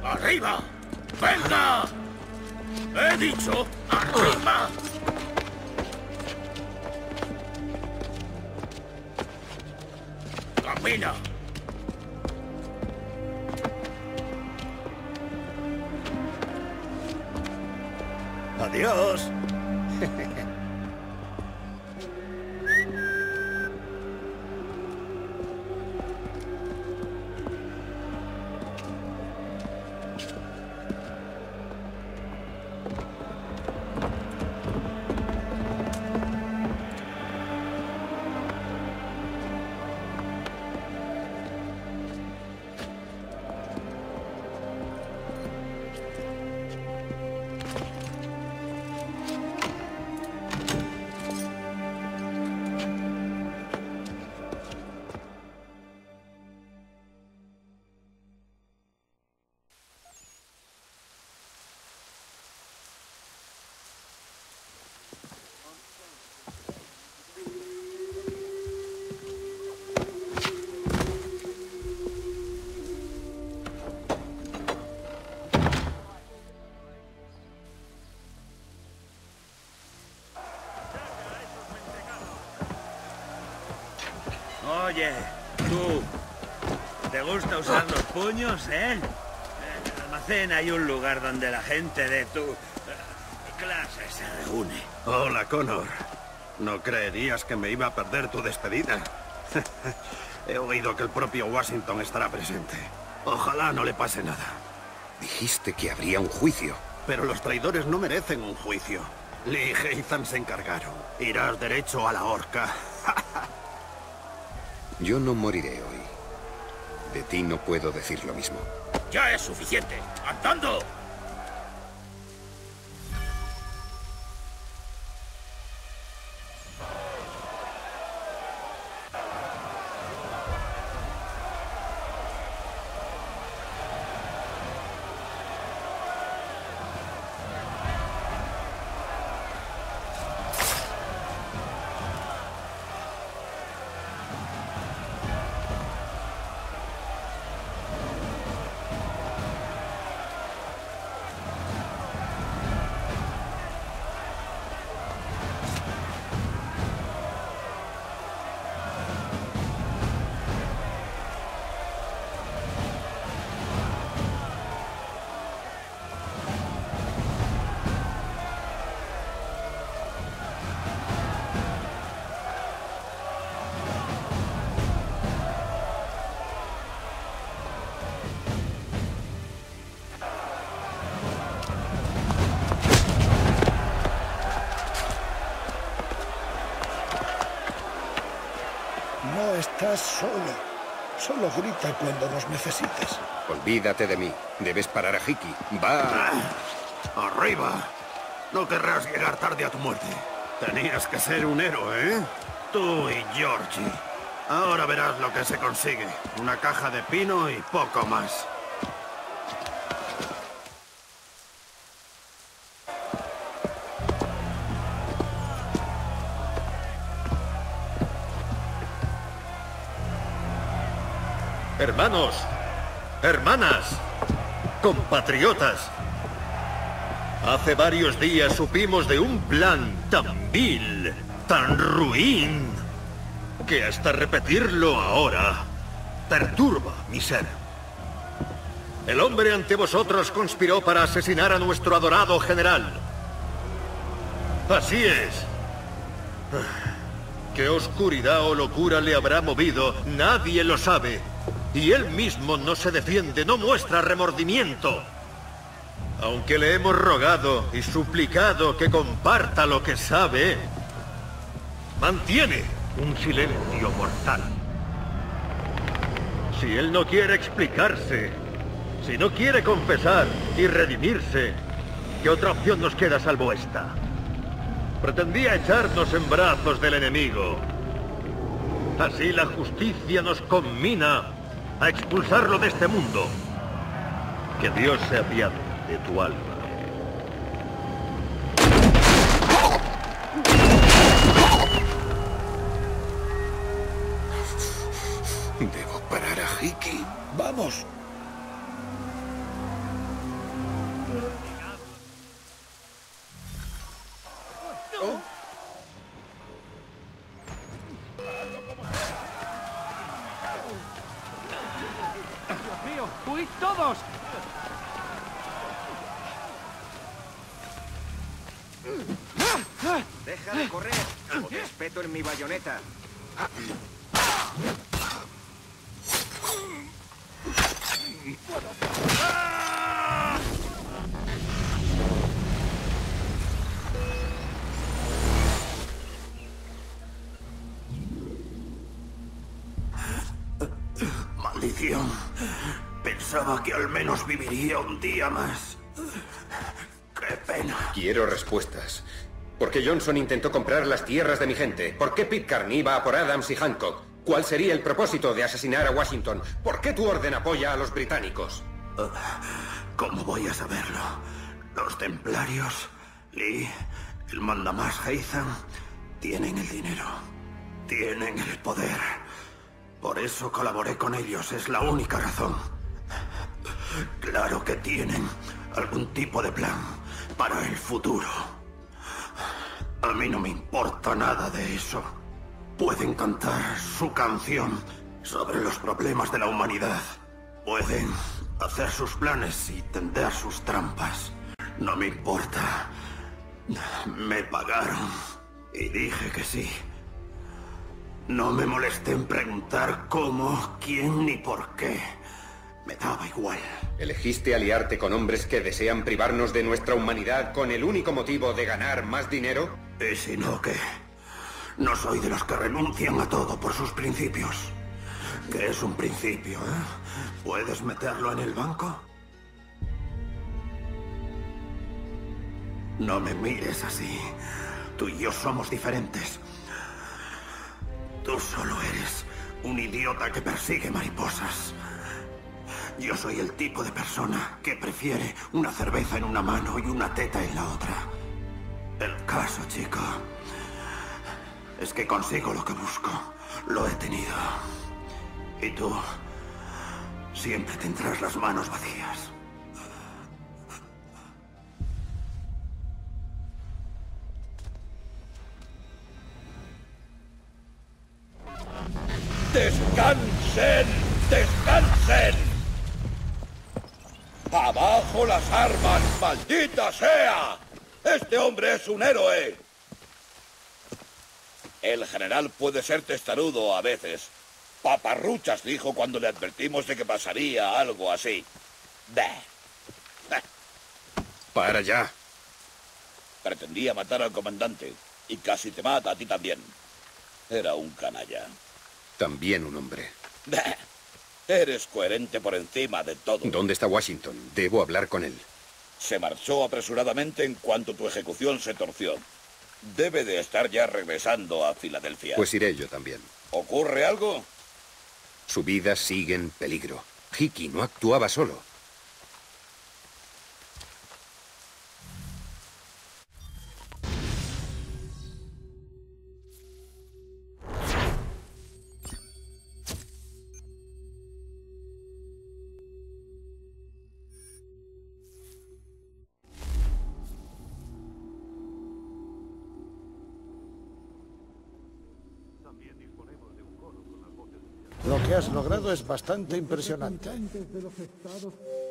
¡Arriba! ¡Venga! ¡He dicho! ¡Arriba! ¡Camina! ¡Adiós! Oye, tú, ¿te gusta usar los puños, eh? En el almacén hay un lugar donde la gente de tu clase se reúne. Hola, Connor. ¿No creerías que me iba a perder tu despedida? He oído que el propio Washington estará presente. Ojalá no le pase nada. Dijiste que habría un juicio. Pero los traidores no merecen un juicio. Lee y Ethan se encargaron. Irás derecho a la horca. Yo no moriré hoy. De ti no puedo decir lo mismo. ¡Ya es suficiente! ¡Andando! No estás solo. Solo grita cuando nos necesites. Olvídate de mí. Debes parar a Hickey. ¡Va! ¡Arriba! No querrás llegar tarde a tu muerte. Tenías que ser un héroe, ¿eh? Tú y Georgie. Ahora verás lo que se consigue. Una caja de pino y poco más. Hermanos, hermanas, compatriotas. Hace varios días supimos de un plan tan vil, tan ruin, que hasta repetirlo ahora perturba mi ser. El hombre ante vosotros conspiró para asesinar a nuestro adorado general. Así es. ¿Qué oscuridad o locura le habrá movido? Nadie lo sabe. Y él mismo no se defiende, no muestra remordimiento. Aunque le hemos rogado y suplicado que comparta lo que sabe, mantiene un silencio mortal. Si él no quiere explicarse, si no quiere confesar y redimirse, ¿qué otra opción nos queda salvo esta? Pretendía echarnos en brazos del enemigo. Así la justicia nos conmina a expulsarlo de este mundo. Que Dios se apiade de tu alma. Debo parar a Hickey. ¡Vamos! ¡Huid todos! Deja de correr, o te espeto en mi bayoneta. Maldición. Pensaba que al menos viviría un día más. ¡Qué pena! Quiero respuestas. ¿Por qué Johnson intentó comprar las tierras de mi gente? ¿Por qué Pitcairn iba a por Adams y Hancock? ¿Cuál sería el propósito de asesinar a Washington? ¿Por qué tu orden apoya a los británicos? ¿Cómo voy a saberlo? Los templarios, Lee, el mandamás Haytham, tienen el dinero. Tienen el poder. Por eso colaboré con ellos, es la única razón. Claro que tienen algún tipo de plan para el futuro. A mí no me importa nada de eso. Pueden cantar su canción sobre los problemas de la humanidad. Pueden hacer sus planes y tender sus trampas. No me importa. Me pagaron y dije que sí. No me molesté en preguntar cómo, quién ni por qué. Me daba igual. ¿Elegiste aliarte con hombres que desean privarnos de nuestra humanidad con el único motivo de ganar más dinero? ¿Y si no qué? No soy de los que renuncian a todo por sus principios. ¿Qué es un principio, eh? ¿Puedes meterlo en el banco? No me mires así. Tú y yo somos diferentes. Tú solo eres un idiota que persigue mariposas. Yo soy el tipo de persona que prefiere una cerveza en una mano y una teta en la otra. El caso, chico, es que consigo lo que busco. Lo he tenido. Y tú siempre tendrás las manos vacías. ¡Descansen! ¡Descansen! ¡Abajo las armas, maldita sea! ¡Este hombre es un héroe! El general puede ser testarudo a veces. Paparruchas dijo cuando le advertimos de que pasaría algo así. ¡Para ya! Pretendía matar al comandante. Y casi te mata a ti también. Era un canalla. También un hombre. Eres coherente por encima de todo. ¿Dónde está Washington? Debo hablar con él. Se marchó apresuradamente en cuanto tu ejecución se torció. Debe de estar ya regresando a Filadelfia. Pues iré yo también. ¿Ocurre algo? Su vida sigue en peligro. Hickey no actuaba solo. Lo que has logrado es bastante impresionante.